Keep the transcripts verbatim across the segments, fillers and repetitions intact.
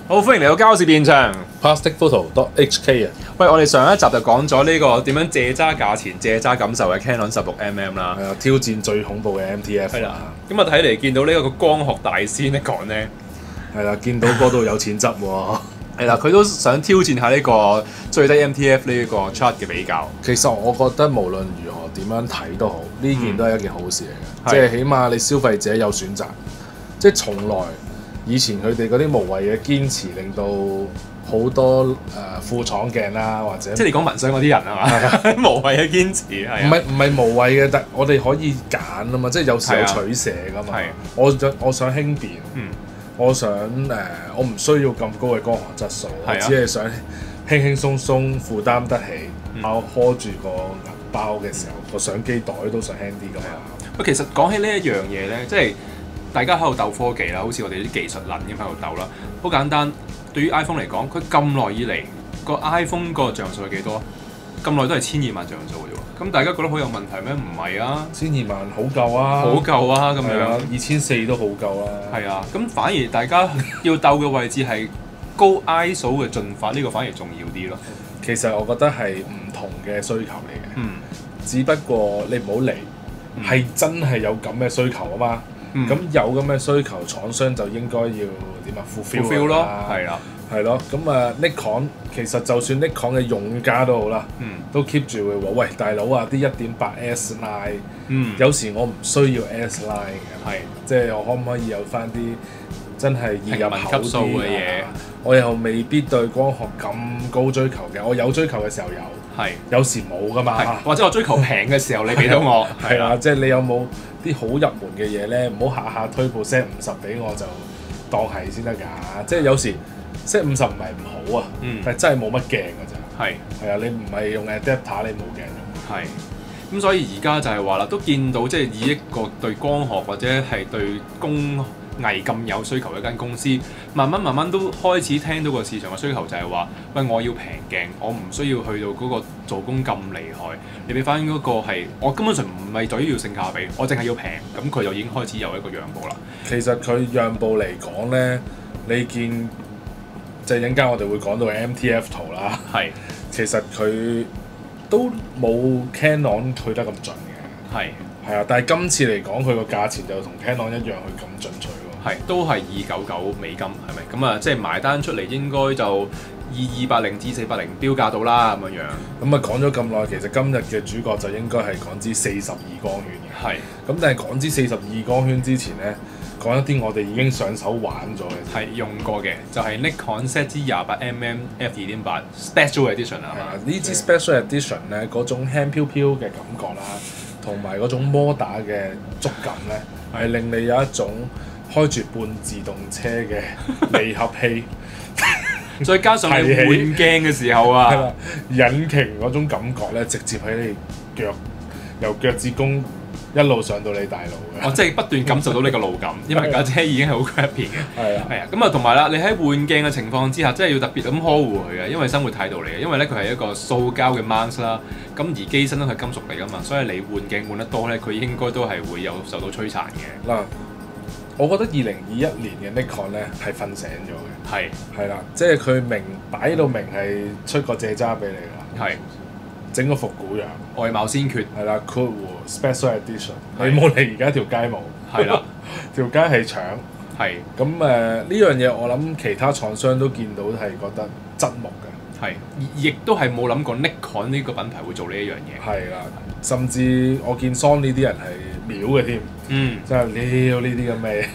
好，歡迎嚟到交涉現場。 Plastic Photo H K 啊， 喂，我哋上一集就講咗呢個點樣借揸價錢、借揸感受嘅 Canon 十六 mm 啦。 係啊，挑戰最恐怖嘅 M T F 係啦。咁啊睇嚟見到呢一個光學大師呢講咧， 係啦，見到嗰度有錢執喎。 係啦，佢都想挑戰下呢個最低 M T F 呢個 chart 嘅比較。 其實我覺得無論如何點樣睇都好，呢件都係一件好事嚟嘅， 嗯、 即係起碼你消費者有選擇。即係從來以前佢哋嗰啲無謂嘅堅持，令到好多誒、呃、副廠鏡啦，或者即係你講紋相嗰啲人係嘛？無謂嘅堅持係唔係唔係無謂嘅，但我哋可以揀啊嘛，即係有時有取捨噶嘛。我想我想輕便，嗯、我想誒、呃、我唔需要咁高嘅光學質素，我只係想輕輕鬆鬆負擔得起，我拖住個銀包嘅時候，個相機袋都想輕啲㗎嘛。 喂，其實講起呢一樣嘢咧，即係大家喺度鬥科技啦，好似我哋啲技術撚咁喺度鬥啦。好簡單，對於 iPhone 嚟講，佢咁耐以嚟個 iPhone 個像素係幾多？咁耐都係千二萬像素嘅啫喎。咁大家覺得好有問題咩？唔係啊， 千二萬好夠啊， 好夠啊咁樣。 二千四都好夠啊。 係啊，咁反而大家要鬥嘅位置係高 I S O 嘅進發，呢、呢個反而重要啲咯。 其實我覺得係唔同嘅需求嚟嘅。 嗯。只不過你唔好嚟，係、嗯、真係有咁嘅需求啊嘛。咁、嗯、有咁嘅需求，廠商就應該要點啊 fulfill 咯，係啦，係咯。咁啊 Nikon 其實就算 Nikon 嘅用家都好啦，嗯、都 keep 住會話：喂，大佬啊，啲一點八 S line，、嗯、有時我唔需要 S line 嘅，係即係我可唔可以有翻啲真係易入口啲嘅嘢？我又未必對光學咁高追求嘅，我有追求嘅時候有。係，有時冇噶嘛， 或者我追求平嘅時候，你俾到我， 係啦，即係你有冇啲好入門嘅嘢咧？唔好下下推部 Z 五十俾我就當係先得㗎。即係有時 Z 五十唔係唔好啊，嗯、但係真係冇乜鏡㗎咋。係係啊，你唔係用 adapter 你冇鏡㗎。係， 咁所以而家就係話啦，都見到即係以一個對光學或者係對工藝咁有需求嘅一間公司，慢慢慢慢都開始聽到個市場嘅需求就係話，喂，我要平鏡，我唔需要去到嗰個做工咁厲害，你俾翻嗰個係，我根本上唔係在於要性價比，我淨係要平，咁佢就已經開始有一個讓步啦。 其實佢讓步嚟講咧，你見即係陣間我哋會講到 M T F 圖啦，係，其實佢都冇 Canon 去得咁盡嘅，係係啊，但係今次嚟講，佢個價錢就同 Canon 一樣去咁進取。 係，都係二九九美金，係咪？咁啊，即係埋單出嚟應該就二二八零至四八零標價到啦，咁樣樣。 咁啊講咗咁耐，其實今日嘅主角就應該係港資四十二光圈嘅。係。咁但係港資四十二光圈之前咧，講一啲我哋已經上手玩咗嘅。係用過嘅，就係、是、Nikon Z 支廿八 mm f 二點八 Special Edition 啊嘛。 呢支 Special Edition 咧，嗰種輕飄飄嘅感覺啦，同埋嗰種摩打嘅觸感咧，係令你有一種開住半自動車嘅離合器， 再加上你換鏡嘅時候啊， 引擎嗰種感覺咧，直接喺你腳由腳趾公一路上到你大腦嘅。 哦，即係不斷感受到你個路感，因為架車已經係好 crappy 嘅。係啊，係啊。咁啊，同埋啦，你喺換鏡嘅情況之下，真係要特別咁呵護佢嘅，因為生活態度嚟嘅。因為咧，佢係一個塑膠嘅 mount 啦，咁而機身都係金屬嚟噶嘛，所以你換鏡換得多咧，佢應該都係會有受到摧殘嘅。嗱。 我覺得二零二一年嘅 Nikon 咧係瞓醒咗嘅，係係啦，即係佢明擺到明係出個借揸俾你啦，係整個復古樣， 外貌先決， 係啦 ，Cool Special Edition， 你冇理而家條街冇，係啦，條街係搶，係咁誒呢樣嘢我諗其他廠商都見到係覺得側目嘅，係亦都係冇諗過 Nikon 呢個品牌會做呢一樣嘢，係啦， 甚至我見 Sony 啲人係秒嘅添，嗯，真係撩呢啲咁嘅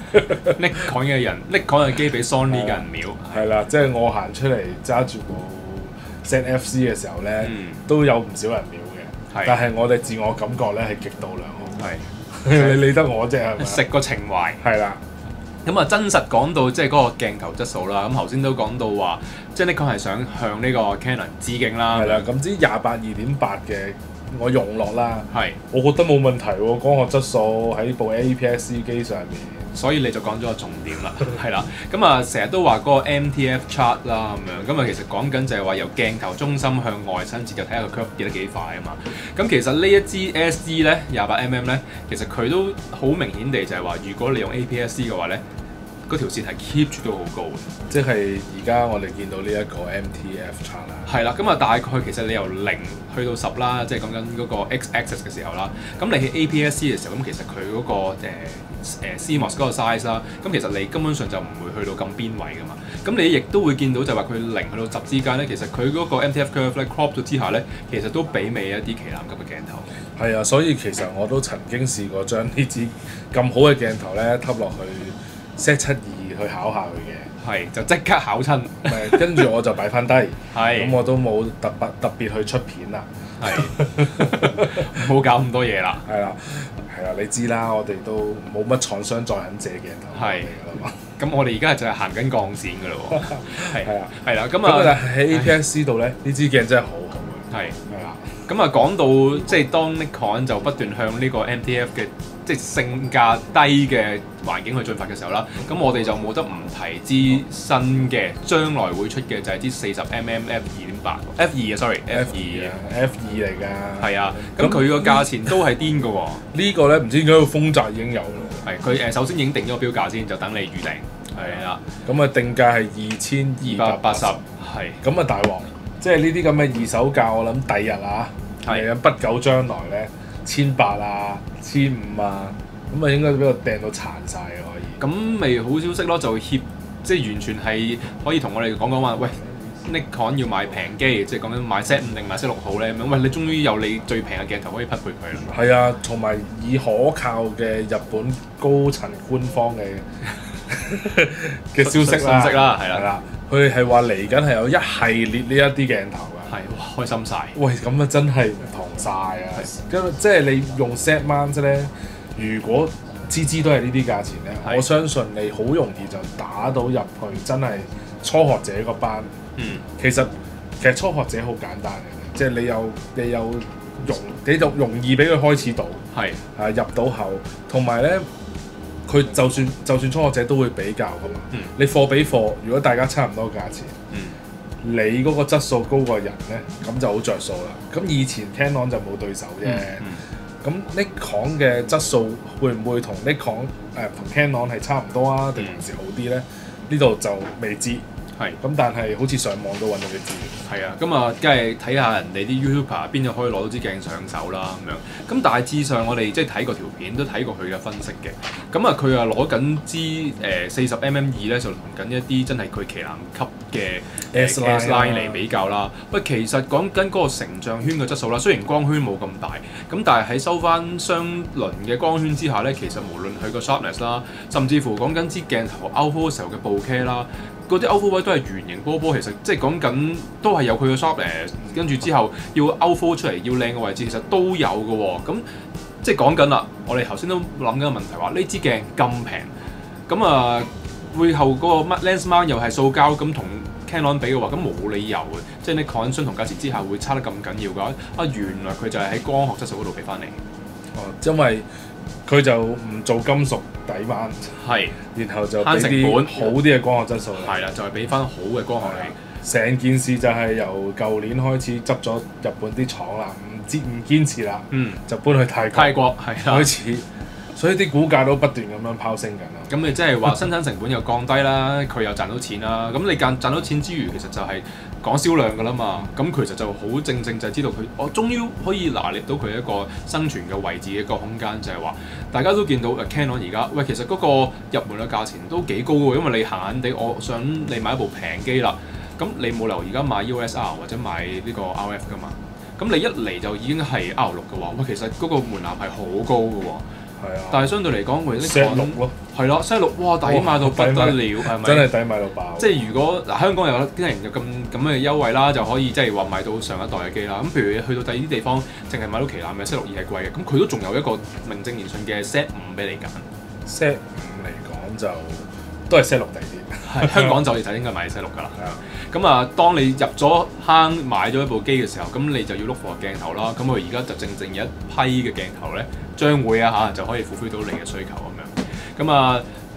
Nikon 嘅人，Nikon 嘅機俾 Sony 嘅人秒， 係啦，即係我行出嚟揸住部 Z F C 嘅時候咧，嗯、都有唔少人秒嘅，但係我哋自我感覺咧係極度良好，係你理得我啫係咪？ 食個情懷， 係啦。 咁啊，真實講到即係嗰個鏡頭質素啦。咁頭先都講到話，即係 Nikon係想向呢個 Canon 致敬啦。 係啦，咁支廿八二點八嘅。我用落啦，係，我覺得冇問題喎，光學質素喺部 A P S C 機上面， 所以你就講咗個重點啦，係啦，咁啊成日都話嗰個 M T F chart 啦咁樣，咁啊其實講緊就係話由鏡頭中心向外伸展，就睇下個 curve 跌得幾快啊嘛，咁其實呢一支 S D 咧廿八 mm 咧，其實佢都好明顯地就係話，如果你用 A P S C 嘅話咧，嗰嗰條線係 keep 住都好高嘅。 即係而家我哋見到呢一個 M T F chart 啦。 係啦，咁啊大概其實你由零去到十啦，即係講緊嗰個 X axis 嘅時候啦。咁你喺 A P S C 嘅時候，咁其實佢嗰、嗰個誒誒 C M O S 嗰個 size 啦，咁其實你根本上就唔會去到咁邊位噶嘛。咁你亦都會見到就話佢零去到十之間咧，其實佢嗰個 M T F curve 咧 crop 咗之下咧，其實都媲美一啲旗艦級嘅鏡頭嘅。 係啊，所以其實我都曾經試過將呢支咁好嘅鏡頭咧揼落去 Z 七二去考下佢嘅。 係，就即刻考親。 誒，跟住我就擺翻低。 係。 咁我都冇特別特別去出片啦。 係。冇搞咁多嘢啦。 係啦，係啦，你知啦，我哋都冇乜廠商再肯借鏡頭嚟㗎啦嘛。 咁我哋而家就係行緊鋼線㗎咯喎。係。係啊。係啦，咁啊。咁喺 A P S C 度咧，呢支鏡真係好好嘅。 係。 係啦。 咁啊講到即係當 Nikon 就不斷向呢個 M T F 嘅即係性價低嘅環境去進發嘅時候啦，咁我哋就冇得唔提支新嘅將來會出嘅就係支四十 mm f 二點八 f 二啊 sorry f 二啊 f 二嚟㗎。 係啊，咁佢個價錢都係癲㗎喎。 呢個咧唔知點解個豐澤已經有咯。 係佢誒首先已經定咗個標價先，就等你預訂。係啦。 咁啊定價係二千二百八十。 係。 咁啊大鑊！即係呢啲咁嘅二手價，我諗第日啊，嚟緊不久將來咧，千八啊、千五啊，咁啊應該俾我掟到殘晒嘅可以。 咁咪好消息咯，就協即係完全係可以同我哋講講話，喂 Nikon 要買平機，即係講緊買 Z 五定買 Z 六好咧咁樣，喂你終於有你最平嘅鏡頭可以匹配佢啦。 係啊，同埋以可靠嘅日本高層官方嘅嘅消息啦， 信息啦，係啦。係啦。 佢係話嚟緊係有一系列呢一啲鏡頭㗎， 係哇開心晒。 喂，咁啊真係唔同晒啊！咁即係你用 Z mount 咧，如果支支都係呢啲價錢咧，我相信你好容易就打到入去，真係初學者嗰班。嗯，其實其實初學者好簡單嘅，即係你有你有容你就容易俾佢開始到，係啊入到口，同埋咧。佢就算就算初學者都會比較噶嘛，嗯、你貨比貨，如果大家差唔多價錢，嗯、你嗰個質素高過人咧，咁就好着數啦。咁以前 Canon 就冇對手啫，咁、嗯嗯、Nikon 嘅質素會唔會同 Nikon 誒同 Canon 係差唔多啊？定還是好啲咧？呢度就未知。係，咁但係好似上網都揾到啲資料。係啊，咁啊，梗係睇下人哋啲 YouTuber 邊度可以攞到支鏡上手啦咁樣。咁大致上我哋即係睇過條片，都睇過佢嘅分析嘅。咁啊，佢啊攞緊支誒四十 mm 二咧，就同緊一啲真係佢旗艦級嘅 S line 嚟比較啦。喂，其實講緊嗰個成像圈嘅質素啦，雖然光圈冇咁大，咁但係喺收翻雙輪嘅光圈之下咧，其實無論佢個 sharpness 啦，甚至乎講緊支鏡頭 outfocus 嘅bokeh啦。嗰啲 outfocus 位都係圓形波波，其實即係講緊都係有佢嘅 sharpness，跟住之後要 outfocus 出嚟要靚嘅位置，其實都有嘅喎。咁即係講緊啦，我哋頭先都諗緊個問題話，呢支鏡咁平，咁啊背後嗰個 lens mount 又係塑膠，咁同 Canon 比嘅話，咁冇理由嘅，即係你 Nikon 相同價錢之下會差得咁緊要㗎。啊，原來佢就係喺光學質素嗰度俾翻你。哦，因為佢就唔做金屬底板，係，然後就慳成本好啲嘅光學質素。 係啦，就係俾翻好嘅光學你。 成件事就係由舊年開始執咗日本啲廠啦，唔堅唔堅持啦，嗯，就搬去泰國。 泰國係啦， 開始，所以啲股價都不斷咁樣拋升緊啦。 咁你即係話生產成本又降低啦，佢又賺到錢啦。咁你賺賺到錢之餘，其實就係講銷量㗎啦嘛。咁其實就好正正就係知道佢，我終於可以拿捏到佢一個生存嘅位置嘅一個空間，就係話大家都見到 Canon 而家，喂，其實嗰個入門嘅價錢都幾高喎，因為你閒閒地，我想你買一部平機啦。咁你冇理由而家買 U S R 或者買呢個 R F 㗎嘛？咁你一嚟就已經係 R 六嘅話，喂，其實嗰個門檻係好高嘅喎。係啊。但係相對嚟講，佢啲 Z 六咯。 係咯 ，Z 六哇抵買到不得了，係咪？ 真係抵買到爆。 即係如果嗱香港有啲人有咁咁嘅優惠啦，就可以即係話買到上一代嘅機啦。咁譬如去到第二啲地方，淨係買到旗艦嘅 Z 六二係貴嘅，咁佢都仲有一個名正言順嘅 Z 五俾你揀。 Z 五嚟講就都係 Z 六抵啲。 係香港就就應該買 Z 六㗎啦。咁啊，當你入咗坑買咗一部機嘅時候，咁你就要 look for 鏡頭啦。咁佢而家就正正有一批嘅鏡頭咧，將會啊嚇就可以 fulfill 到你嘅需求咁樣。咁啊，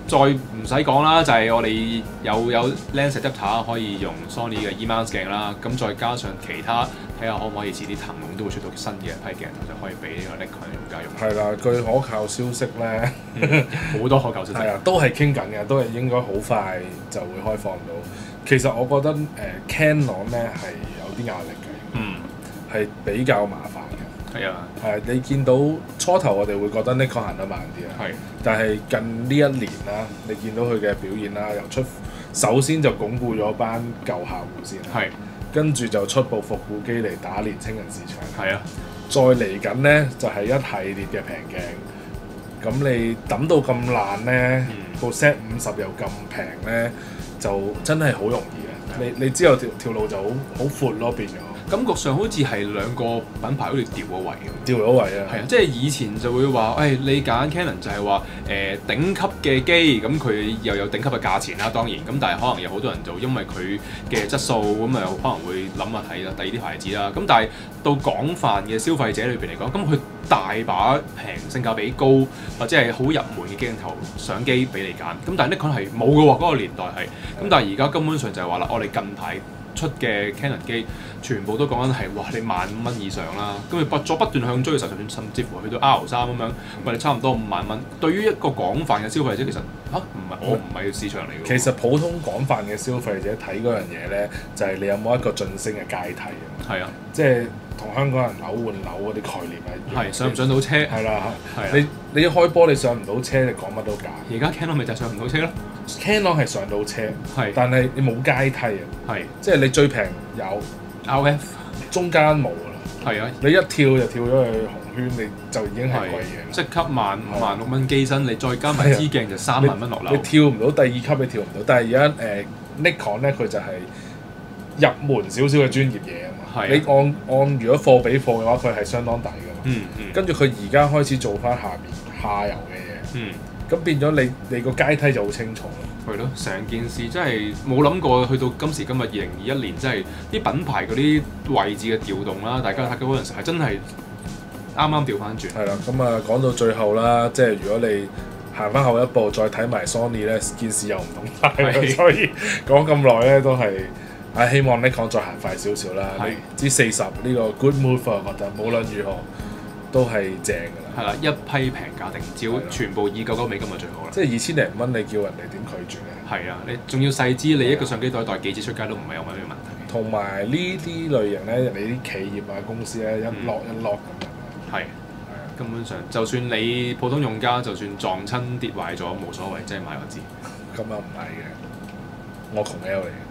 再唔使講啦，就係、是、我哋有有 lens adapter 可以用 Sony 嘅 E mount 鏡啦，咁再加上其他睇下可唔可以遲啲騰龍都會出到新嘅一批鏡頭，就可以俾呢個 Nikon 用家用。 係啦，據可靠消息咧， 好、嗯、多可靠消息。係啊，都係傾緊嘅，都係應該好快就會開放到。其實我覺得誒、呃、Canon 咧係有啲壓力嘅，嗯，係比較麻煩嘅。係啊，係你見到初頭我哋會覺得 Nikon 行得慢啲啊，係，但係近呢一年啦，你見到佢嘅表現啦，由出首先就鞏固咗班舊客戶先，係，跟住就出部復古機嚟打年青人市場，係啊，再嚟緊咧就係、是、一系列嘅平鏡，咁你抌到咁爛咧，部 set 五十又咁平咧。就真係好容易嘅，你你之後條條路就好好闊咯，變咗。感覺上好似係兩個品牌好似調咗位咁。調咗位啊！係啊，即係以前就會話，誒、哎、你揀 Canon 就係話誒頂級嘅機，咁佢又有頂級嘅價錢啦，當然。咁但係可能有好多人就因為佢嘅質素，咁啊可能會諗下睇啦第二啲牌子啦。咁但係到廣泛嘅消費者裏邊嚟講，咁佢大把平性價比高或者係好入門嘅鏡頭相機俾你揀。咁但係 Nikon 係冇嘅喎，嗰、那個年代係。咁但係而家根本上就係話啦，我哋近排出嘅 Canon 機全部都講緊係哇你萬五蚊以上啦，咁你不再不斷向追嘅時候，甚至乎去到 R 三咁樣，喂你差唔多五萬蚊。對於一個廣泛嘅消費者，其實嚇唔係我唔係市場嚟嘅。其實普通廣泛嘅消費者睇嗰樣嘢咧，就係、是、你有冇一個晉升嘅階梯啊？係啊，即係同香港人樓換樓嗰啲概念係。係上唔上到車？係啦，係你你一開波你上唔到車，你講乜都假。而家 Canon 咪就係上唔到車咯。Canon 係上到車，係，但係你冇階梯啊，係，即係你最平有 R F， 中間冇啦，係啊，你一跳就跳咗去紅圈，你就已經係貴嘢，即刻萬五萬六蚊機身，你再加埋支鏡就三萬蚊落樓，你跳唔到第二級，你跳唔到，但係而家誒 Nikon 咧佢就係入門少少嘅專業嘢啊嘛，你按按如果貨比貨嘅話，佢係相當抵噶嘛，嗯嗯，跟住佢而家開始做翻下邊下游嘅嘢，嗯。咁變咗你你個階梯就好清楚咯，係咯，成件事真係冇諗過去到今時今日二零二一年，真係啲品牌嗰啲位置嘅調動啦，大家睇嗰陣時係真係啱啱調翻轉。係啦，咁啊講到最後啦，即係如果你行翻後一步再睇埋 Sony 咧，件事又唔同曬，所以講咁耐咧都係啊希望 Nikon再行快少少啦。你知四十呢個 good move 我覺得無論如何都係正㗎啦。係啦，一批平價定焦，全部以九九美金就最好啦。即係二千零蚊，你叫人哋點拒絕咧？係啊，你仲要細支，你一個相機袋袋幾支出街都唔係有乜嘢問題。同埋呢啲類型咧，你啲企業啊公司咧一落一落咁樣。係、嗯，係啊，根本上就算你普通用家，就算撞親跌壞咗冇所謂，即係買個支。咁又唔係嘅，我窮 L 嚟嘅。